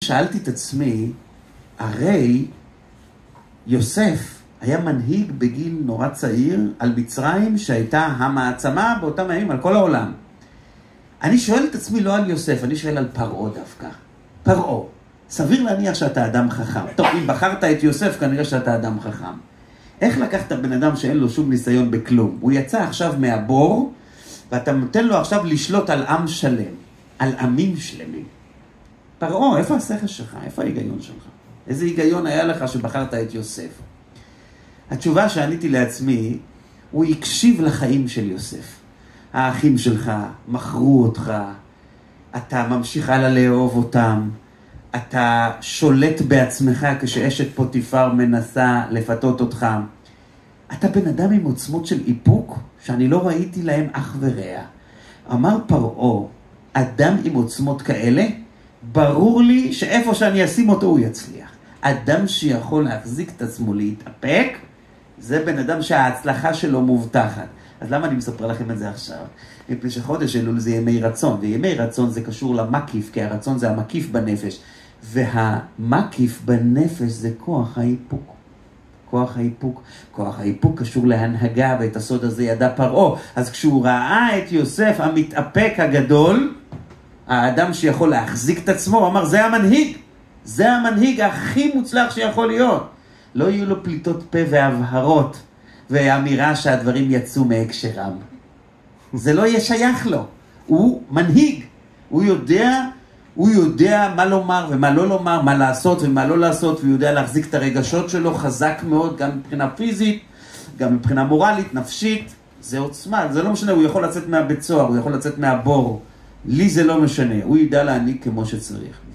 שאלתי את עצמי, הרי יוסף היה מנהיג בגיל נורא צעיר על מצרים שהייתה המעצמה באותם הימים על כל העולם. אני שואל את עצמי לא על יוסף, אני שואל על פרעה דווקא. פרעה. סביר להניח שאתה אדם חכם. טוב, אם בחרת את יוסף, כנראה שאתה אדם חכם. איך לקחת בן אדם שאין לו שום ניסיון בכלום? הוא יצא עכשיו מהבור, ואתה נותן לו עכשיו לשלוט על עם שלם, על עמים שלמים. פרעה, איפה השכל שלך? איפה ההיגיון שלך? איזה היגיון היה לך שבחרת את יוסף? התשובה שעניתי לעצמי, הוא הקשיב לחיים של יוסף. האחים שלך מכרו אותך, אתה ממשיך הלאה לאהוב אותם, אתה שולט בעצמך כשאשת פוטיפר מנסה לפתות אותך. אתה בן אדם עם עוצמות של איפוק שאני לא ראיתי להם אח ורע. אמר פרעה, אדם עם עוצמות כאלה, ברור לי שאיפה שאני אשים אותו הוא יצליח. אדם שיכול להחזיק את עצמו להתאפק, זה בן אדם שההצלחה שלו מובטחת. אז למה אני מספר לכם את זה עכשיו? מפני שחודש אלול זה ימי רצון, וימי רצון זה קשור למקיף, כי הרצון זה המקיף בנפש. והמקיף בנפש זה כוח האיפוק. כוח האיפוק. כוח האיפוק קשור להנהגה, ואת הסוד הזה ידע פרעה. אז כשהוא ראה את יוסף המתאפק הגדול, האדם שיכול להחזיק את עצמו, הוא אמר, זה המנהיג. זה המנהיג הכי מוצלח שיכול להיות. לא יהיו לו פליטות פה והבהרות, ואמירה שהדברים יצאו מהקשרם. זה לא יהיה שייך לו. הוא מנהיג. הוא יודע מה לומר ומה לא לומר, מה לעשות ומה לא לעשות, והוא יודע להחזיק את הרגשות שלו חזק מאוד, גם מבחינה פיזית, גם מבחינה מורלית, נפשית. זה עוצמה, זה לא משנה, הוא יכול לצאת מהבית סוהר, הוא יכול לצאת מהבור. לי זה לא משנה, הוא ידע להעניק כמו שצריך.